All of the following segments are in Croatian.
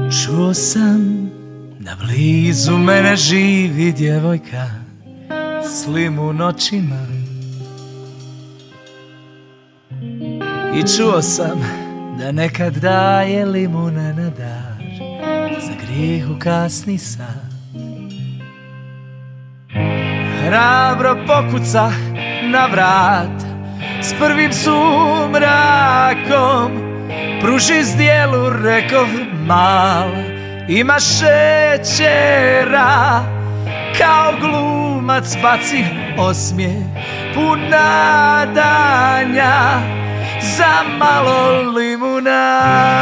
Čuo sam da blizu mene živi djevojka s limun očima. I čuo sam da nekad daje limune na dar za grijeh u kasni sat. Hrabro pokuca na vrat s prvim sumrakom, pruži zdjelu, rekoh mal, ima šećera. Kao glumac baci osmijeh pun nadanja za malo limuna.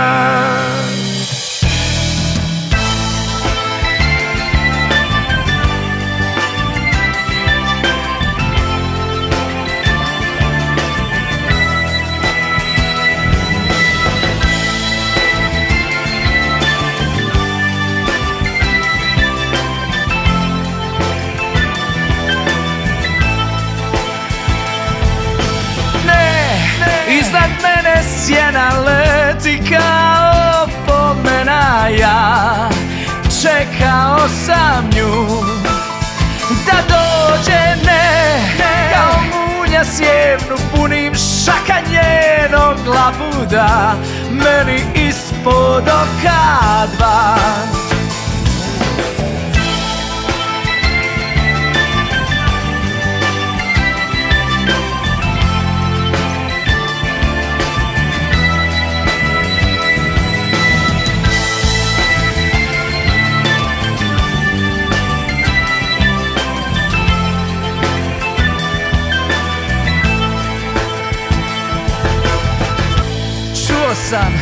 Iznad mene sjena leti kao opomena, ja čekao sam nju da dođe, ne, kao munja sjevnu punim šaka njenog labuda meni ispod oka dva. Sam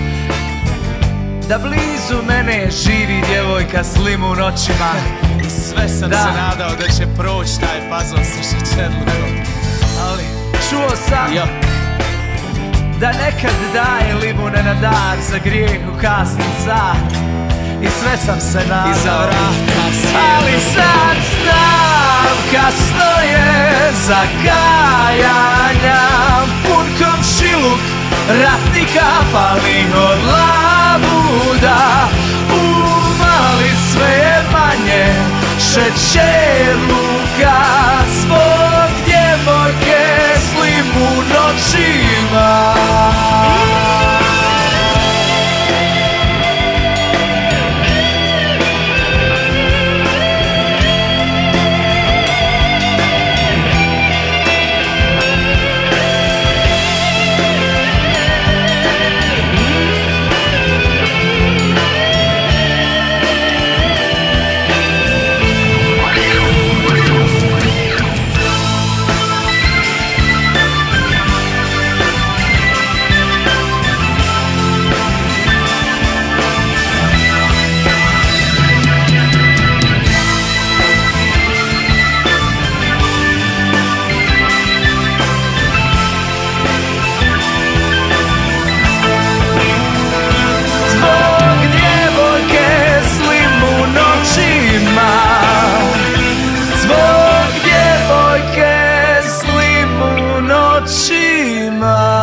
da blizu mene živi djevojka s limun očima. I sve sam se nadao da će proći taj fazon sa šećerlukom. Ali čuo sam da nekad daje limune na dar za grijeh u kasni sat. I sve sam se nadao, ali sad znam kasno je za kajanja. Pun komšiluk ratnika pali od labuda, umali sve je manje šećerluka zbog djevojke s limun očima. Zbog djevojke s limun očima.